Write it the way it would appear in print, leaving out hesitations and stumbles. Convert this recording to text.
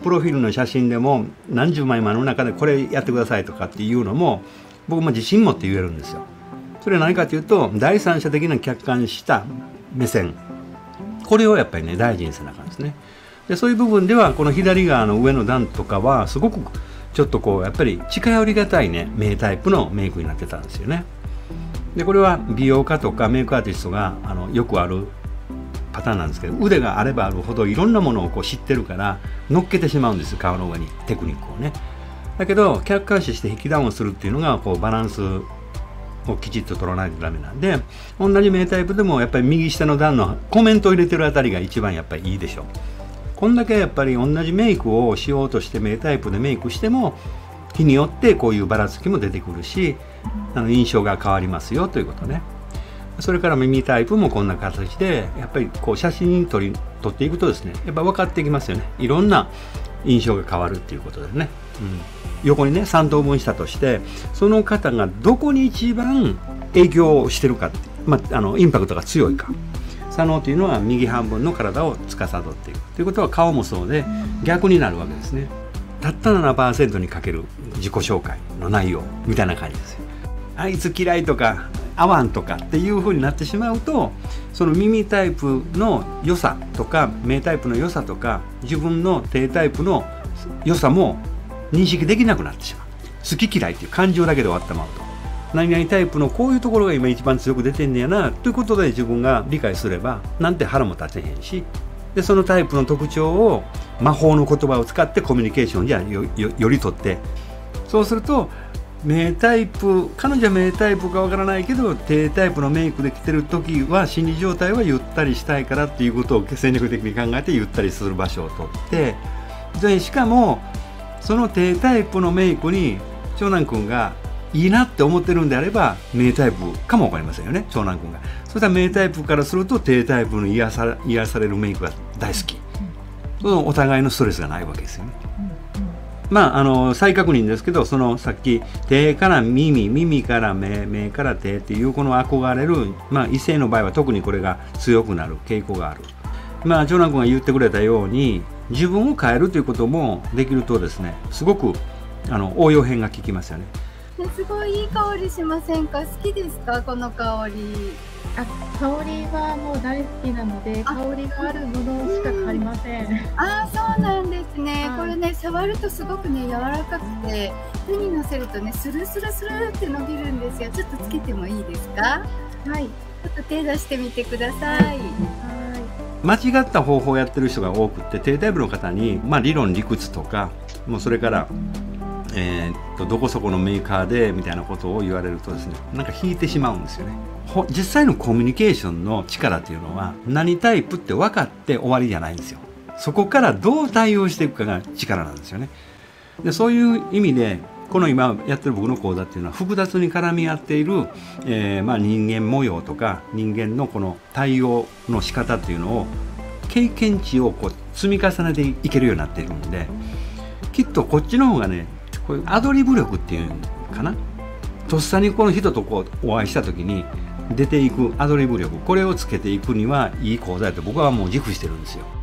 プロフィールの写真でも何十枚もあの中でこれやってくださいとかっていうのも僕も自信持って言えるんですよ。それは何かというと第三者的な客観した目線、これをやっぱりね大事にせなあかんですね。でそういう部分ではこの左側の上の段とかはすごくちょっとこうやっぱり近寄りがたいね目タイプのメイクになってたんですよね。でこれは美容家とかメイクアーティストがよくあるパターンなんですけど、腕があればあるほどいろんなものをこう知ってるから乗っけてしまうんですよ、顔の上にテクニックをね。だけど客観視して引きダウンするっていうのがこうバランスをきちっと取らないとダメなんで、同じ目タイプでもやっぱり右下の段のコメントを入れてるあたりが一番やっぱりいいでしょう。こんだけやっぱり同じメイクをしようとして目タイプでメイクしても日によってこういうばらつきも出てくるし、印象が変わりますよということね。それから耳タイプもこんな形でやっぱりこう写真撮っていくとですね、やっぱ分かってきますよね。いろんな印象が変わるっていうことでね、横にね3等分したとしてその方がどこに一番影響をしてるかって、インパクトが強いか。左脳というのは右半分の体を司っているということは顔もそうで逆になるわけですね。たった 7% にかける自己紹介の内容みたいな感じですよ。あいつ嫌いとか合わんとかっていう風になってしまうと、その耳タイプの良さとか目タイプの良さとか自分の手タイプの良さも認識できなくなってしまう。好き嫌いっていう感情だけで終わってまうと、何々タイプのこういうところが今一番強く出てんねやなということで自分が理解すればなんて腹も立てへんし、でそのタイプの特徴を魔法の言葉を使ってコミュニケーションじゃより取って、そうすると目タイプ、彼女は目タイプかわからないけど低タイプのメイクで着てる時は心理状態はゆったりしたいからっていうことを戦略的に考えてゆったりする場所を取って、でしかもその低タイプのメイクに長男くんがいいなって思ってるんであれば目タイプかもわかりませんよね、長男くんが。そしたら目タイプからすると低タイプの癒されるメイクが大好き、そのお互いのストレスがないわけですよね。再確認ですけど、そのさっき手から耳、耳から目、目から手っていうこの憧れる、異性の場合は特にこれが強くなる傾向がある。長男君が言ってくれたように自分を変えるということもできるとですね、すごく応用編が効きますよね。 すごいいい香りしませんか？好きですかこの香り？ 香りはもう大好きなので、香りがあるものしか買いません。 そうなんですね。これね、触るとすごくね柔らかくて、手にのせるとねスルスルスルって伸びるんですよ。ちょっとつけてもいいですか？はい。ちょっと手出してみてください。 間違った方法をやってる人が多くて、低タイプの方に、理論理屈とかもうそれからどこそこのメーカーでみたいなことを言われるとですね、なんか引いてしまうんですよね。実際のコミュニケーションの力っていうのは何タイプって分かって終わりじゃないんですよ。そこからどう対応していくかが力なんですよね。でそういう意味でこの今やってる僕の講座っていうのは複雑に絡み合っている、人間模様とか人間のこの対応の仕方っていうのを経験値をこう積み重ねていけるようになっているんで、きっとこっちの方がね、こういうアドリブ力っていうのかな、とっさにこの人とこうお会いした時に出ていくアドリブ力、これをつけていくにはいい講座だと僕はもう自負してるんですよ。